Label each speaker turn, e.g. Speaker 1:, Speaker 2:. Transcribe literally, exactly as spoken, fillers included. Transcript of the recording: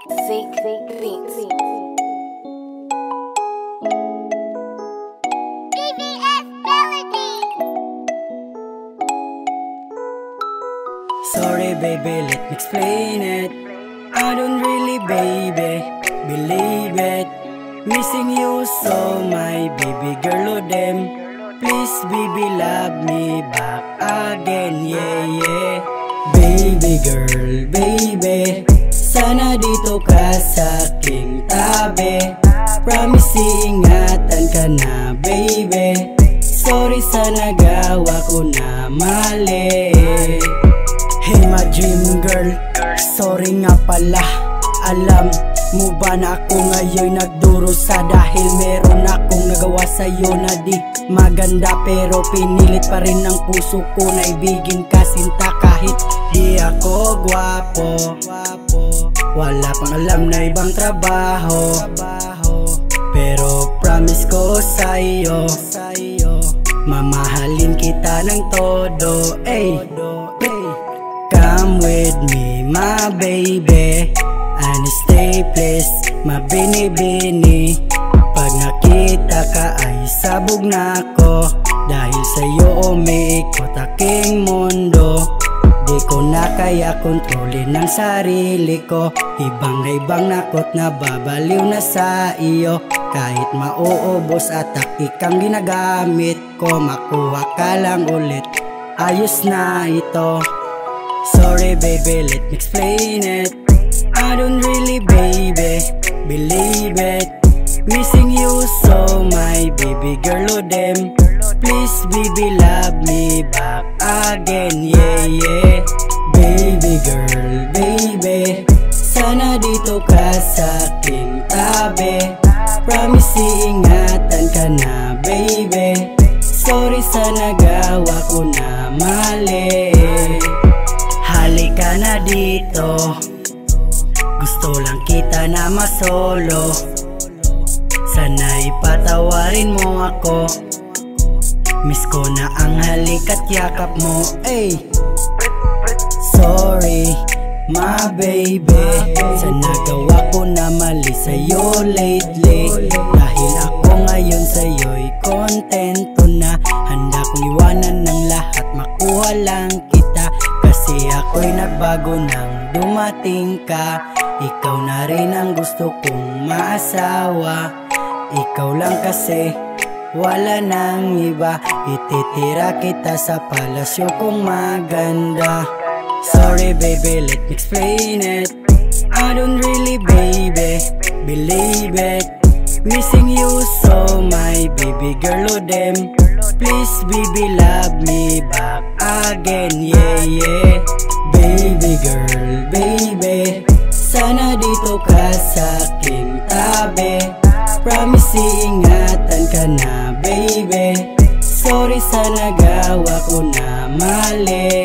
Speaker 1: Zeke Beats.
Speaker 2: B B S Melody.
Speaker 3: Sorry baby, let me explain it. I don't really, baby, believe it. Missing you so, my baby girl, oh damn. Please baby, love me back again, yeah, yeah. Baby girl, baby, sana dito ka sa aking tabi. Promise ingatan ka na, baby. Sorry sa nagawa ko na mali. Hey my dream girl, sorry nga pala. Alam mo ba na ako ngayon nagdurusa dahil meron akong nagawa sa'yo na di maganda, pero pinilit pa rin ng puso ko na ibigin ka sinta kahit di ako gwapo. Wala pang alam na ibang trabaho, pero promise ko sa'yo, mamahalin kita ng todo. Ay, come with me my baby, and stay please my bini-bini. Pag nakita ka ay sabog na ako, dahil sa'yo umiikot aking mundo. Di ko na kaya kontrolin ang sarili ko, ibang-ibang nakot na babaliw na sa iyo. Kahit mauubos at taktikang ginagamit ko, makuha ka lang ulit, ayos na ito. Sorry baby, let me explain it. I don't really, baby, believe it. Missing you so, my baby girl, oh damn. Please baby, love me back again, yeah, yeah. Baby girl, baby, sana dito ka sa aking tabi. Promise ingatan ka na, baby. Sorry sa nagawa ko na mali. Halika na dito, gusto lang kita na masolo. Sana'y patawarin mo ako, miss ko na ang halik at yakap mo. Ay, sorry my baby sa nagawa ko na mali sa'yo lately. Dahil ako ngayon sa'yo'y kontento na, handa kong iwanan ng lahat, makuha lang kita. Kasi ako'y nagbago nang dumating ka. Ikaw na rin ang gusto kong maasawa. Ikaw lang kasi, wala nang iba. Ititira kita sa palasyo kong maganda. Sorry baby, let me explain it. I don't really, baby, believe it. Missing you so, my baby girl, oh damn. Please baby, love me back again, yeah, yeah. Baby girl, baby, sana dito ka sa aking tabi. Promise ingatan ka na, baby. Sorry sa nagawa ko na mali.